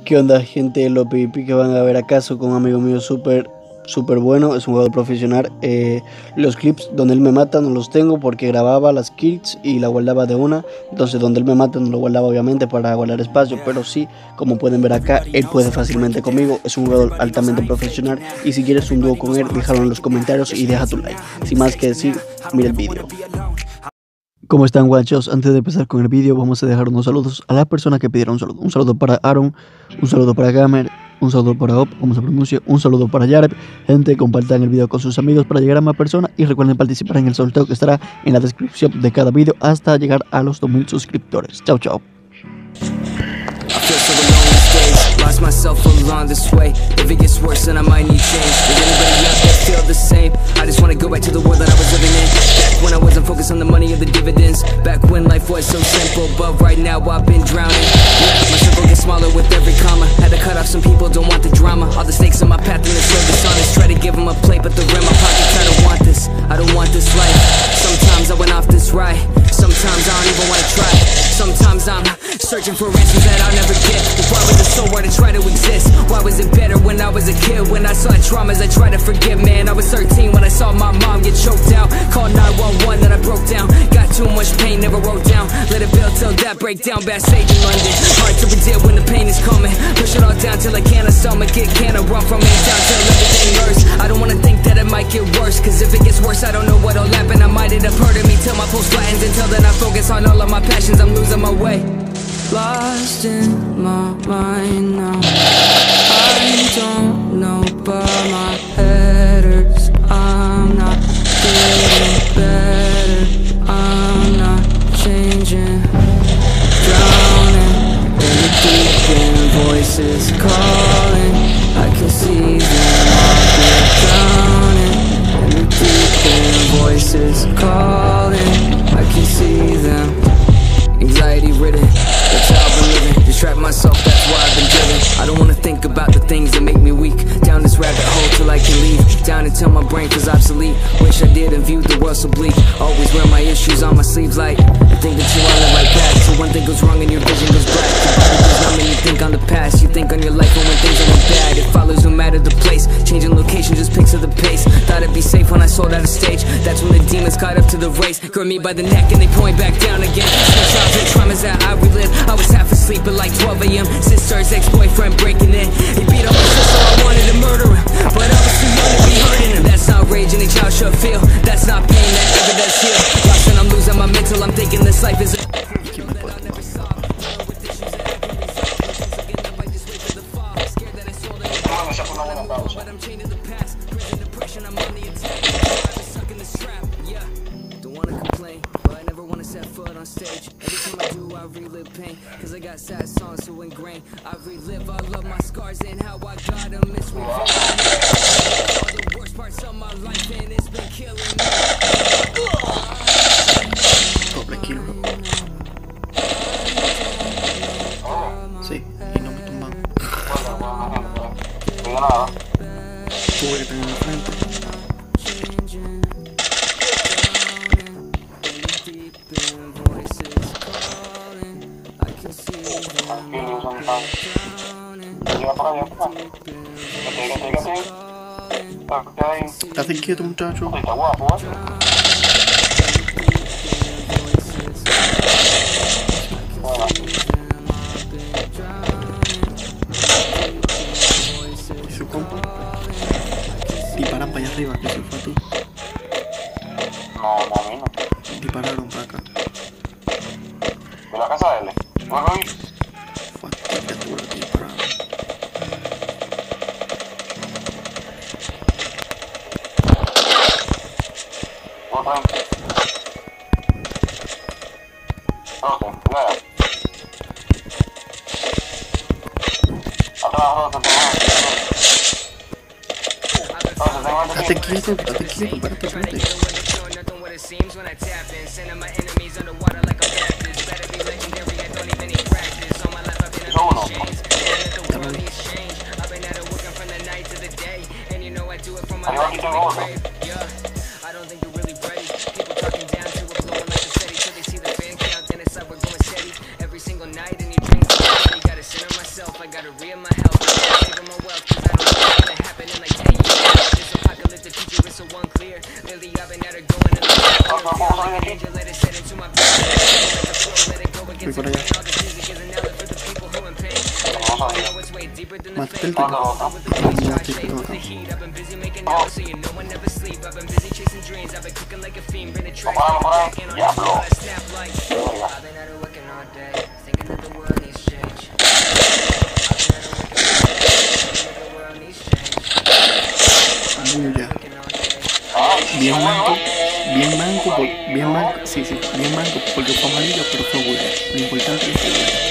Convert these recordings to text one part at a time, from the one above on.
¿Qué onda, gente? Los PvP que van a ver acaso con un amigo mío súper bueno, es un jugador profesional. Los clips donde él me mata no los tengo porque grababa las kills y la guardaba de una. Entonces donde él me mata no lo guardaba obviamente para guardar espacio, pero sí, como pueden ver acá, él puede fácilmente conmigo. Es un jugador altamente profesional y si quieres un dúo con él, déjalo en los comentarios y deja tu like. Sin más que decir, mira el vídeo. ¿Cómo están, guachos? Antes de empezar con el vídeo vamos a dejar unos saludos a las personas que pidieron un saludo. Un saludo para Aaron, un saludo para Gamer, un saludo para Op, como se pronuncia, un saludo para Yareb. Gente, compartan el vídeo con sus amigos para llegar a más personas y recuerden participar en el sorteo que estará en la descripción de cada vídeo hasta llegar a los 2000 suscriptores. Chao, chao. Lost myself along this way. If it gets worse, then I might need change. Does anybody out there feel the same? I just wanna go back to the world that I was living in. Back when I wasn't focused on the money or the dividends. Back when life was so simple, but right now I've been drowning. Yeah, my circle gets smaller with every comma. Had to cut off some people, don't want the drama. All the snakes on my path and they're so dishonest. Try to give them a plate, but they're in my pockets. I don't want this, I don't want this life. Sometimes I went off this ride. Sometimes I don't even wanna try. Sometimes I'm searching for answers that I'll never get. Why was it so hard to try to exist? Why was it better when I was a kid? When I saw traumas I tried to forget, man. I was 13 when I saw my mom get choked out. Called 911, then I broke down. Got too much pain, never wrote down. Let it build till that breakdown. Backstage in London, hard to predict when the pain is coming. Push it all down till I can't stomach it. Can't run from it down till everything hurts. I don't wanna think that it might get worse, cause if it gets worse I don't know what'll happen. I might end up hurting me till my pulse flattens. Until then I focus on all of my passions, I'm losing my way. Lost in my mind now. I don't know, but my head hurts. I'm not getting better, I'm not changing. Drowning in the deep end, voices calling. I can see them all get drowning in the deep end, voices calling. I can see them. Anxiety ridden, that's how I've been living. Distract myself, that's why I've been driven. I don't wanna think about the things that make me weak. Down this rabbit hole till I can leave. Down until my brain feels obsolete. Wish I did and viewed the world so bleak. Always wear my issues on my sleeves like I think that you all live like that. So when thing goes wrong and your vision goes black, your body goes numb and you think on the past. You think on your life and when things are bad. It follows no matter the place. Changing location just picks up the pace. Thought it'd be safe when I sold out of stage. That's when the demons caught up to the race. Grab me by the neck and they point back down again. Childhood traumas that I relived. I was half asleep at like 12 a.m. Sister's ex-boyfriend breaking in. He beat up my sister, I wanted to murder him, but I was too young to be hurting him. That's not rage any child should feel. That's not pain that ever does heal. Lost and I'm losing my mental. I'm thinking this life is but I'm chained to the past. Prison depression, I'm on the attack. I've been stuck in the strap, yeah. Don't wanna complain, but I never wanna set foot on stage. Every time I do, I relive pain, cause I got sad songs so ingrained. I relive all of my scars and how I got them. It's revenge. All the worst parts of my life and it's been killing me. Pobre kilo. Sí, y no me tumban. Tuve que tener en la frente. Estás inquieto, muchacho. ¿Y su compa? Disparan para allá arriba, que se fue a ti. No, a mí no. Dispararon para acá. ¿De la casa de él? ¿No lo vi? Fue a ti, criatura, que dispararon. Estate quieto, párate frente. Myself, I gotta read my health, saving my wealth, cause I don't know what's gonna happen in like 10 years. This apocalyptic future is so unclear. Lately I've been at her going in the feeling like an angel, let it set into my brain. Let the flow, let it go against the grain. All this music is an outlet for the people who in pain. I know it's way deeper than the fame. With the bass, try shade with the heat. I've been busy making noise, so you know I never sleep. I've been busy chasing dreams. I've been cooking like a fiend, bring the track back and on the floor, I snap like. I've been at her working all day, thinking that the world needs change. I've been at her working all day, thinking that the world needs change. I've been at her working all day. Bien manco, sí, bien manco, porque fue amarillo, pero fue bueno. Lo importante es que fue bueno.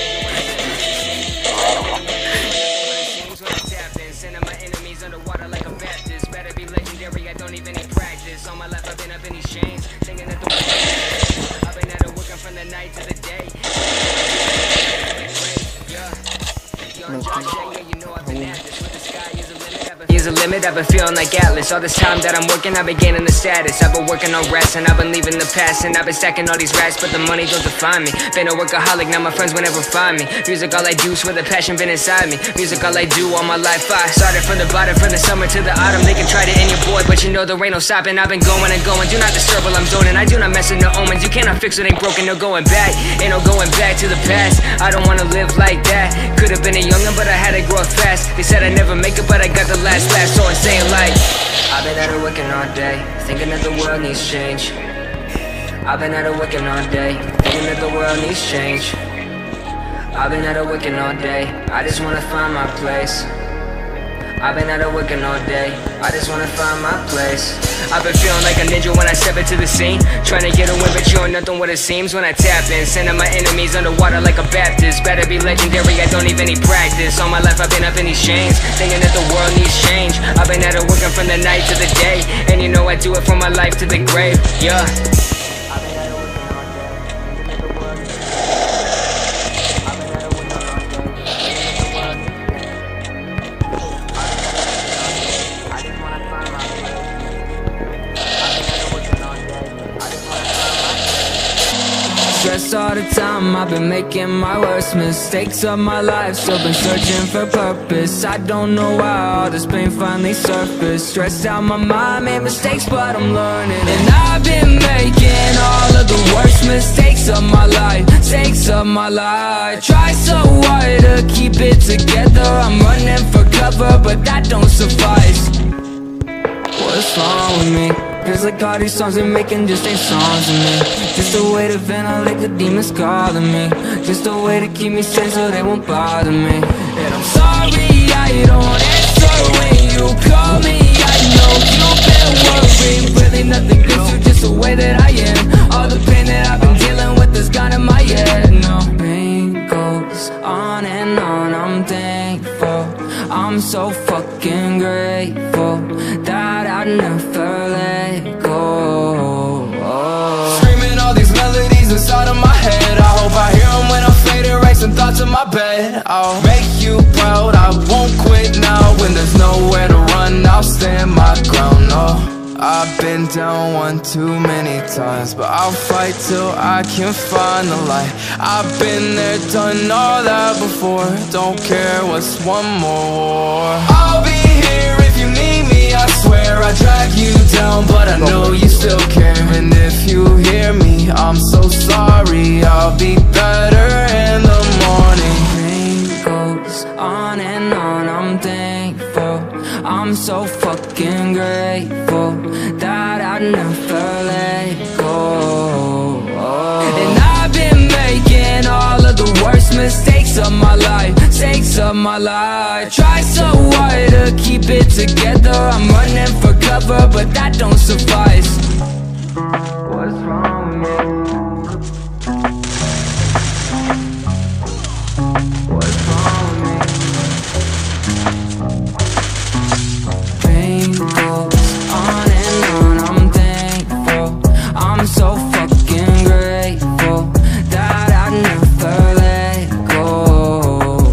Here's a limit, I've been feeling like Atlas. All this time that I'm working, I've been gaining the status. I've been working on rest and I've been leaving the past. And I've been stacking all these racks, but the money don't define me. Been a workaholic, now my friends will never find me. Music all I do, swear the passion been inside me. Music all I do, all my life I started from the bottom, from the summer to the autumn. They can try to end your boy, but you know there ain't no stopping. I've been going and going, do not disturb while I'm zoning. I do not mess in the omens, you cannot fix what ain't broken. No going back, ain't no going back to the past. I don't wanna live like that. Could've been a youngin', but I had to grow up fast. They said I'd never make it, but I got the last laugh. So insane like I've been at her working all day, thinking that the world needs change. I've been at her working all day, thinking that the world needs change. I've been at her working all day, I just wanna find my place. I've been at her working all day, I just wanna find my place. I've been feeling like a ninja when I step into the scene, trying to get a win, but you are nothing what it seems when I tap in. Sending my enemies underwater like a Baptist. Better be legendary, I don't even need practice. All my life I've been up in these chains, thinking that the world needs change. I've been at her working from the night to the day, and you know I do it from my life to the grave, yeah. Stress all the time, I've been making my worst mistakes of my life. Still been searching for purpose, I don't know why all this pain finally surfaced. Stressed out my mind, made mistakes but I'm learning. And I've been making all of the worst mistakes of my life, mistakes of my life. Try so hard to keep it together, I'm running for cover but that don't suffice. What's wrong with me? Feels like all these songs they're making just ain't songs to me. Just a way to ventilate the demons calling me. Just a way to keep me sane so they won't bother me. And I'm sorry I don't answer when you call me. I know you've been worried, really nothing gives you, just the way that I am. All the pain that I've been dealing with is gone in my head. No, pain goes on and on, I'm thankful, I'm so fucking grateful that I never let go. Screaming all these melodies inside of my head, I hope I hear them when I'm fading, racing thoughts in my bed. I'll make you proud, I won't quit now. When there's nowhere to run, I'll stand my ground, no. I've been down one too many times, but I'll fight till I can find the light. I've been there, done all that before, don't care what's one more war. I'll be here if you need me, I swear. I drag you down, but I know you still care. And if you hear me, I'm so sorry, I'll be better in the morning. Rain goes on and on, I'm thankful, I'm so fucking grateful that I never let go. And I've been making all of the worst mistakes of my life, mistakes of my life. Try so hard to keep it together, I'm running for cover but that don't suffice. What's wrong with me? What's wrong with me? Rain goes on and on, I'm thankful, I'm so fucking grateful that I never let go.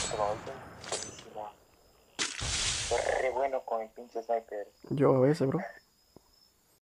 Re bueno con el pinche sniper. Yo a veces, bro.